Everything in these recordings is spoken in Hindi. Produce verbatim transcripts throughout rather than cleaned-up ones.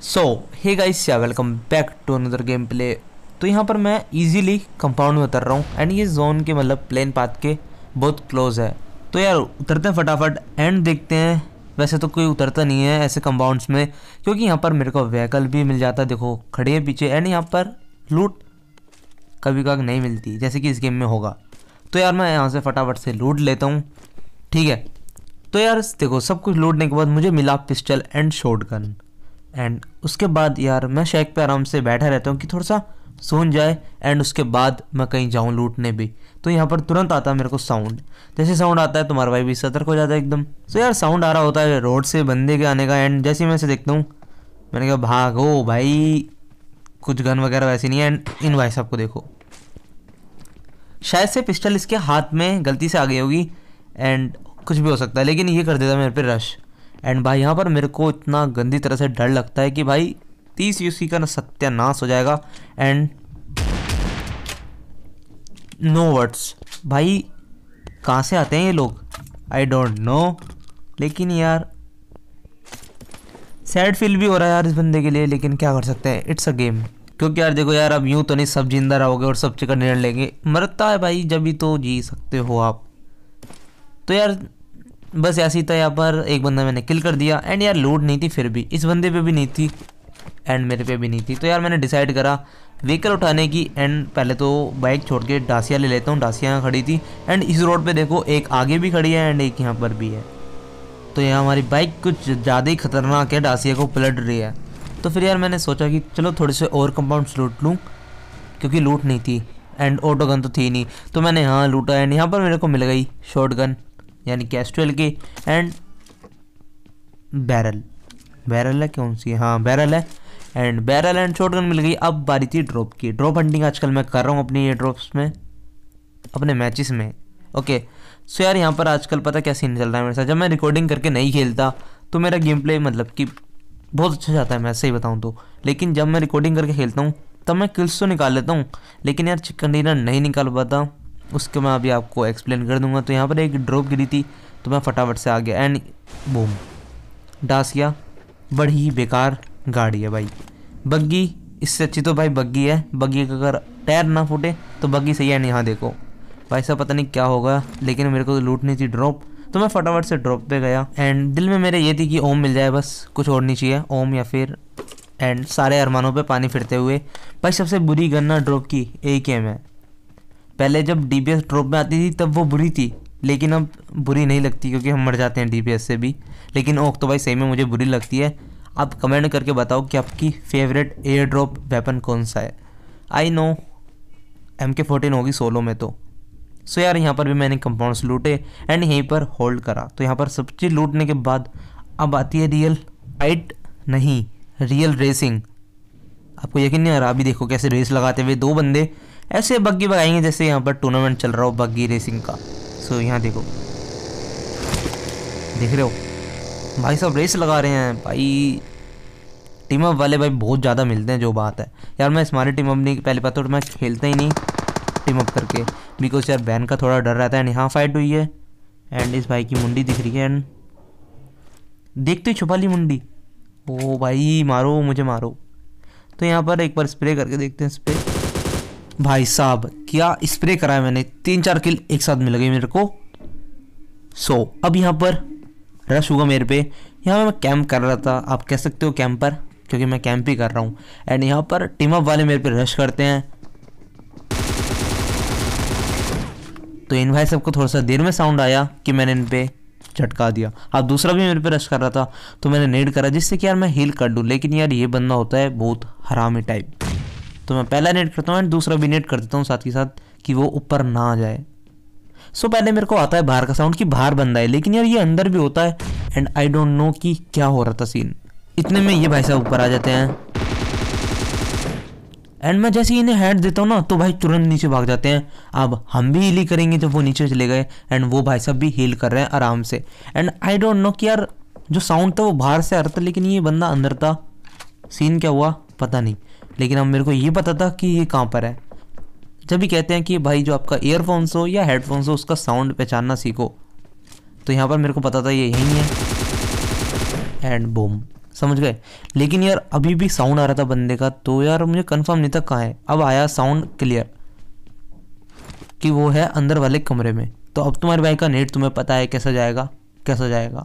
So hey guys yeah welcome back to another game play. तो यहाँ पर मैं इजीली कंपाउंड में उतर रहा हूँ एंड ये जोन के मतलब प्लेन पाथ के बहुत क्लोज है। तो यार उतरते हैं फटाफट एंड देखते हैं। वैसे तो कोई उतरता नहीं है ऐसे कंपाउंड्स में, क्योंकि यहाँ पर मेरे को व्हीकल भी मिल जाता है। देखो खड़े है पीछे एंड यहाँ पर लूट कभी कभी नहीं मिलती जैसे कि इस गेम में होगा। तो यार मैं यहाँ से फटाफट से लूट लेता हूँ, ठीक है। तो यार देखो सब कुछ लूटने के बाद मुझे मिला पिस्टल एंड शॉटगन एंड उसके बाद यार मैं शेक पे आराम से बैठा रहता हूँ कि थोड़ा सा सोन जाए एंड उसके बाद मैं कहीं जाऊँ लूटने भी। तो यहाँ पर तुरंत आता है मेरे को साउंड। जैसे साउंड आता है तुम्हारा भाई भी सतर्क हो जाता है एकदम। तो यार साउंड आ रहा होता है रोड से बंदे के आने का एंड जैसे मैं इसे देखता हूँ मैंने कहा भागो भाई, कुछ गन वगैरह वैसे नहीं है। एंड इन भाई साहब को देखो, शायद से पिस्टल इसके हाथ में गलती से आ गई होगी एंड कुछ भी हो सकता है, लेकिन ये कर देता मेरे पे रश। एंड भाई यहाँ पर मेरे को इतना गंदी तरह से डर लगता है कि भाई तीस यूसी का सत्यानाश हो जाएगा एंड नो वर्ड्स। भाई कहाँ से आते हैं ये लोग आई डोंट नो, लेकिन यार सैड फील भी हो रहा है यार इस बंदे के लिए, लेकिन क्या कर सकते हैं, इट्स अ गेम। क्योंकि यार देखो यार अब यूं तो नहीं सब जिंदा रहोगे और सब चिकन डिनर लेंगे, मरता है भाई जब भी तो जी सकते हो आप। तो यार बस ऐसे ही था, यहाँ पर एक बंदा मैंने किल कर दिया एंड यार लूट नहीं थी फिर भी, इस बंदे पे भी नहीं थी एंड मेरे पे भी नहीं थी। तो यार मैंने डिसाइड करा व्हीकल उठाने की एंड पहले तो बाइक छोड़ के डासिया ले लेता हूँ। डासिया यहाँ खड़ी थी एंड इस रोड पे देखो एक आगे भी खड़ी है एंड एक यहाँ पर भी है। तो यहाँ हमारी बाइक कुछ ज़्यादा ही खतरनाक है, डासिया को पलट रही है। तो फिर यार मैंने सोचा कि चलो थोड़े से और कंपाउंड्स लूट लूँ, क्योंकि लूट नहीं थी एंड ऑटो गन तो थी नहीं। तो मैंने यहाँ लूटा एंड यहाँ पर मेरे को मिल गई शॉर्ट गन यानी कैस्ट्रल की एंड बैरल। बैरल है कौन सी, हाँ बैरल है and barrel and shotgun मिल गई। अब बारी थी ड्रॉप की। ड्रॉप हंटिंग आजकल मैं कर रहा हूँ अपनी ये ड्रॉप्स में, अपने मैचेस में। ओके सो यार यहाँ पर आजकल पता क्या सीन चल रहा है मेरे साथ। जब मैं रिकॉर्डिंग करके नहीं खेलता तो मेरा गेम प्ले मतलब कि बहुत अच्छा जाता है, मैं सही बताऊँ तो। लेकिन जब मैं रिकॉर्डिंग करके खेलता हूँ तब मैं किल्स तो निकाल लेता हूँ, लेकिन यार चिकन डिनर नहीं निकाल पाता। उसके मैं अभी आपको एक्सप्लेन कर दूंगा। तो यहाँ पर एक ड्रॉप गिरी थी तो मैं फटाफट से आ गया एंड बूम डासिया। बड़ी ही बेकार गाड़ी है भाई, बग्गी इससे अच्छी तो भाई बग्गी है। बग्गी का अगर टायर ना फूटे तो बग्गी सही है नहीं। यहाँ देखो भाई साहब पता नहीं क्या होगा, लेकिन मेरे को लूटनी थी ड्रॉप। तो मैं फटाफट से ड्रॉप पे गया एंड दिल में मेरे ये थी कि ओम मिल जाए, बस कुछ और नहीं चाहिए, ओम या फिर एंड सारे अरमानों पे पानी फिरते हुए। भाई सबसे बुरी गन्ना ड्रॉप की एक एम है। पहले जब डीपीएस ड्रॉप में आती थी तब वो बुरी थी, लेकिन अब बुरी नहीं लगती क्योंकि हम मर जाते हैं डीपीएस से भी। लेकिन ओक तो भाई सही में मुझे बुरी लगती है। आप कमेंट करके बताओ कि आपकी फेवरेट एयर ड्रॉप वेपन कौन सा है। I know M K fourteen होगी सोलो में तो। सो यार यहाँ पर भी मैंने कंपाउंड्स लूटे एंड यहीं पर होल्ड करा। तो यहाँ पर सब चीज़ लूटने के बाद अब आती है रियल फाइट, नहीं रियल रेसिंग। आपको यकीन नहीं आ रहा, अभी देखो कैसे रेस लगाते हुए दो बंदे ऐसे बग्गी भगाएंगे जैसे यहाँ पर टूर्नामेंट चल रहा हो बग्गी रेसिंग का। सो यहाँ देखो, देख रहे हो भाई साहब रेस लगा रहे हैं भाई। टीम अप वाले भाई बहुत ज़्यादा मिलते हैं, जो बात है यार। मैं स्मार्ट टीम अप नहीं, पहले बात तो मैं खेलता ही नहीं टीम अप करके, बिकॉज यार बैन का थोड़ा डर रहता है। यहाँ फाइट हुई है एंड इस भाई की मुंडी दिख रही है एंड देखते ही छुपा ली मुंडी। ओ भाई मारो मुझे मारो। तो यहाँ पर एक बार स्प्रे करके देखते हैं। स्प्रे भाई साहब क्या स्प्रे करा है मैंने, तीन चार किल एक साथ मिल गई मेरे को। सो अब यहाँ पर रश हुआ मेरे पे। यहाँ मैं कैंप कर रहा था, आप कह सकते हो कैंपर, क्योंकि मैं कैंप ही कर रहा हूँ। एंड यहाँ पर टीम अप वाले मेरे पे रश करते हैं। तो इन भाई सबको थोड़ा सा देर में साउंड आया कि मैंने इन पे झटका दिया। अब दूसरा भी मेरे पे रश कर रहा था तो मैंने नेड करा जिससे कि यार मैं हील कर दूँ। लेकिन यार ये बंदा होता है बहुत हरामी टाइप, तो मैं पहला नेट करता हूँ एंड दूसरा भी नेट कर देता हूँ साथ ही साथ कि वो ऊपर ना आ जाए। सो पहले मेरे को आता है बाहर का साउंड कि बाहर बंदा है, लेकिन यार ये अंदर भी होता है एंड आई डोंट नो कि क्या हो रहा था सीन। इतने में ये भाई साहब ऊपर आ जाते हैं एंड मैं जैसे ही इन्हें हेड देता हूँ ना तो भाई तुरंत नीचे भाग जाते हैं। अब हम भी हील ही करेंगे जब वो नीचे चले गए एंड वो भाई साहब भी हील कर रहे हैं आराम से। एंड आई डोंट नो कि यार जो साउंड था वो बाहर से आ रहा था लेकिन ये बंदा अंदर था। सीन क्या हुआ पता नहीं, लेकिन अब मेरे को ये पता था कि ये कहाँ पर है। जब भी कहते हैं कि भाई जो आपका ईयरफोन्स हो या हेडफोन्स हो उसका साउंड पहचानना सीखो, तो यहाँ पर मेरे को पता था ये यहीं है एंड बूम समझ गए। लेकिन यार अभी भी साउंड आ रहा था बंदे का, तो यार मुझे कंफर्म नहीं था कहाँ है। अब आया साउंड क्लियर कि वो है अंदर वाले कमरे में। तो अब तुम्हारे भाई का नेट तुम्हें पता है कैसा जाएगा, कैसा जाएगा,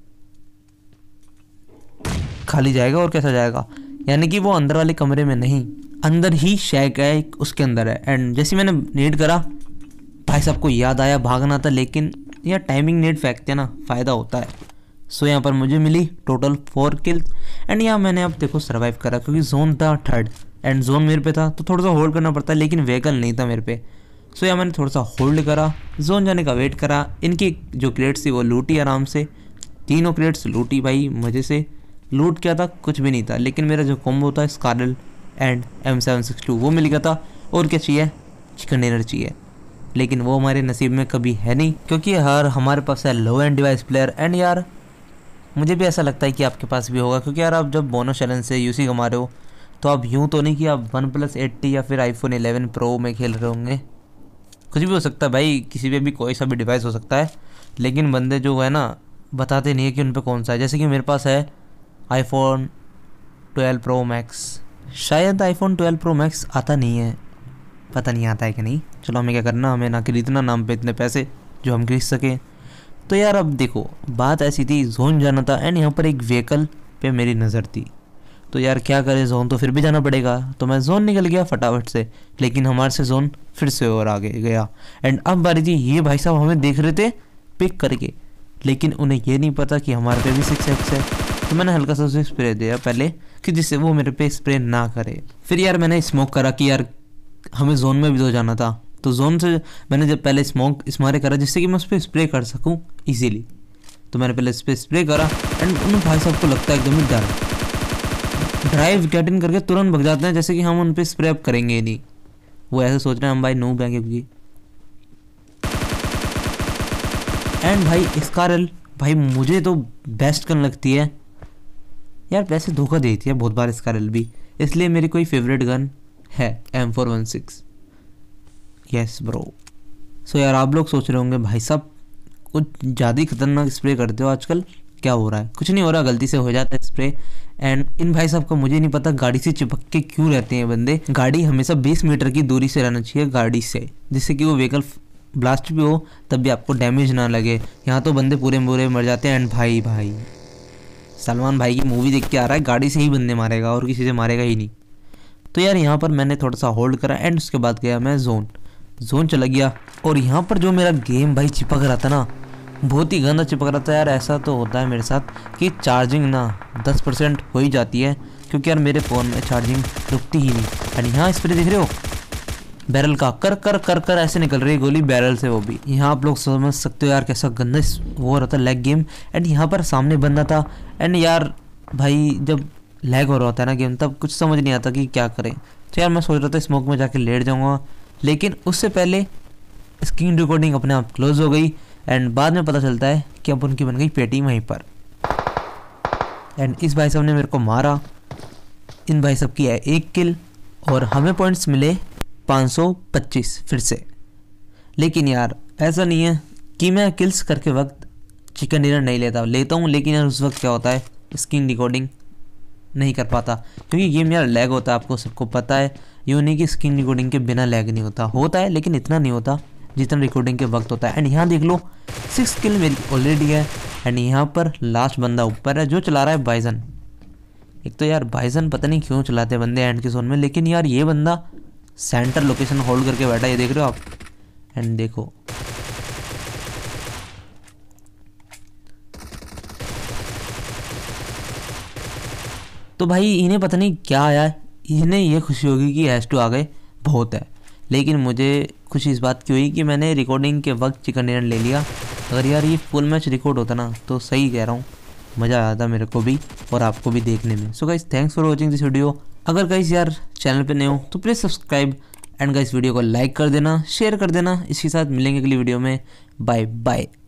खाली जाएगा और कैसा जाएगा, यानी कि वो अंदर वाले कमरे में नहीं, अंदर ही शैक है उसके अंदर है। एंड जैसे मैंने नेट करा भाई साहब को याद आया भागना था, लेकिन यार टाइमिंग नेट फेंकते हैं ना, फ़ायदा होता है। सो यहाँ पर मुझे मिली टोटल फोर किल। एंड यहाँ मैंने अब देखो सर्वाइव करा क्योंकि जोन था थर्ड एंड जोन मेरे पे था, तो थोड़ा सा होल्ड करना पड़ता है, लेकिन व्हीकल नहीं था मेरे पे। सो यहाँ मैंने थोड़ा सा होल्ड करा, जोन जाने का वेट करा। इनकी जो क्रेट्स थी वो लूटी आराम से, तीनों क्रेट्स लूटी भाई मज़े से। लूट क्या था, कुछ भी नहीं था, लेकिन मेरा जो कॉम्बो था SCAR L and M seven six two वो मिल गया था। और क्या चाहिए, चिकन डिनर चाहिए, लेकिन वो हमारे नसीब में कभी है नहीं, क्योंकि यार हमारे पास है low and device player. And यार मुझे भी ऐसा लगता है कि आपके पास भी होगा, क्योंकि यार आप जब बोनस चैलेंज से यूसी कमा रहे हो तो आप यूँ तो नहीं कि आप वन प्लस एट्टी या फिर आईफोन इलेवन प्रो में खेल रहे होंगे। कुछ भी हो सकता है भाई, किसी पे भी कोई सा भी डिवाइस हो सकता है, लेकिन बंदे जो है ना बताते नहीं है कि उन पर कौन सा है। जैसे कि मेरे पास है आईफोन ट्वेल्व प्रो मैक्स, शायद आईफोन ट्वेल्व प्रो मैक्स आता नहीं है, पता नहीं आता है कि नहीं। चलो हमें क्या करना, हमें ना खरीदना नाम पे इतने पैसे जो हम खरीद सकें। तो यार अब देखो बात ऐसी थी, जोन जाना था एंड यहाँ पर एक व्हीकल पे मेरी नज़र थी, तो यार क्या करें, जोन तो फिर भी जाना पड़ेगा। तो मैं जोन निकल गया फटाफट से, लेकिन हमारे से जोन फिर से और आगे गया। एंड अब बारी थी, ये भाई साहब हमें देख रहे थे पिक करके, लेकिन उन्हें ये नहीं पता कि हमारे पे भी सिक्स एक्स है। तो मैंने हल्का सा उसे स्प्रे दिया पहले कि जिससे वो मेरे पे स्प्रे ना करे। फिर यार मैंने स्मोक करा कि यार हमें जोन में भी तो जाना था, तो जोन से मैंने जब पहले स्मोक स्मारे करा जिससे कि मैं उस पर स्प्रे कर सकूं इजीली। तो मैंने पहले इस पर स्प्रे करा एंड उन भाई साहब को लगता है एकदम ही डर, ड्राइव गेट इन करके तुरंत भग जाते हैं जैसे कि हम उन पर स्प्रे अप करेंगे नहीं। वो ऐसे सोच रहे हैं हम भाई नूब हैं क्योंकि। एंड भाई स्कारल भाई मुझे तो बेस्ट गन लगती है यार, वैसे धोखा देती है बहुत बार स्कारल भी, इसलिए मेरी कोई फेवरेट गन है M four one six. Yes bro. So यार आप लोग सोच रहे होंगे भाई साहब कुछ ज़्यादा ही खतरनाक स्प्रे करते हो आजकल, क्या हो रहा है? कुछ नहीं हो रहा, गलती से हो जाता है स्प्रे। एंड इन भाई साहब का मुझे नहीं पता गाड़ी से चिपक के क्यों रहते हैं बंदे। गाड़ी हमेशा बीस मीटर की दूरी से रहना चाहिए गाड़ी से, जिससे कि वो व्हीकल ब्लास्ट भी हो तब भी आपको डैमेज ना लगे। यहाँ तो बंदे पूरे पूरे मर जाते हैं। एंड भाई भाई सलमान भाई की मूवी देख के आ रहा है, गाड़ी से ही बंदे मारेगा और किसी से मारेगा ही नहीं। तो यार यहाँ पर मैंने थोड़ा सा होल्ड करा एंड उसके बाद गया मैं जोन जोन चला गया। और यहाँ पर जो मेरा गेम भाई चिपक रहा था ना, बहुत ही गंदा चिपक रहा था यार। ऐसा तो होता है मेरे साथ कि चार्जिंग ना दस परसेंट हो ही जाती है, क्योंकि यार मेरे फ़ोन में चार्जिंग रुकती ही नहीं। एंड यहाँ स्प्रे देख रहे हो बैरल का, कर कर कर कर ऐसे निकल रही है गोली बैरल से, वो भी। यहाँ आप लोग समझ सकते हो यार कैसा गंदा वो हो रहा था लैग गेम। एंड यहाँ पर सामने बंदा था एंड यार भाई जब लैग हो रहा होता है ना गेम, तब कुछ समझ नहीं आता कि क्या करें। तो यार मैं सोच रहा था स्मोक में जाके लेट जाऊँगा, लेकिन उससे पहले स्क्रीन रिकॉर्डिंग अपने आप क्लोज हो गई। एंड बाद में पता चलता है कि अब उनकी बन गई पेटी वहीं पर। एंड इस भाई साहब ने मेरे को मारा, इन भाई साहब की है एक किल और हमें पॉइंट्स मिले पाँच सौ पच्चीस फिर से। लेकिन यार ऐसा नहीं है कि मैं किल्स करके वक्त चिकन डिनर नहीं लेता लेता हूँ, लेकिन यार उस वक्त क्या होता है स्क्रीन रिकॉर्डिंग नहीं कर पाता, क्योंकि गेम यार लैग होता है, आपको सबको पता है। यूँ नहीं कि स्क्रीन रिकॉर्डिंग के बिना लैग नहीं होता, होता है लेकिन इतना नहीं होता जितना रिकॉर्डिंग के वक्त होता है। एंड यहाँ देख लो सिक्स किल मेरी ऑलरेडी है। एंड यहाँ पर लास्ट बंदा ऊपर है जो चला रहा है बाइजन। एक तो यार बाइजन पता नहीं क्यों चलाते बंदे एंड के जोन में, लेकिन यार ये बंदा सेंटर लोकेशन होल्ड करके बैठा है, ये देख रहे हो आप। एंड देखो तो भाई इन्हें पता नहीं क्या आया, इन्हें ये खुशी होगी कि एस टू आ गए, बहुत है। लेकिन मुझे खुशी इस बात की हुई कि मैंने रिकॉर्डिंग के वक्त चिकन डिनर ले लिया। अगर यार ये फुल मैच रिकॉर्ड होता ना तो सही कह रहा हूँ, मज़ा आ जाता मेरे को भी और आपको भी देखने में। So guys thanks for watching this video. अगर गाइस यार चैनल पे नए हो तो please subscribe and guys video को लाइक कर देना, शेयर कर देना। इसके साथ मिलेंगे अगली वीडियो में। Bye bye.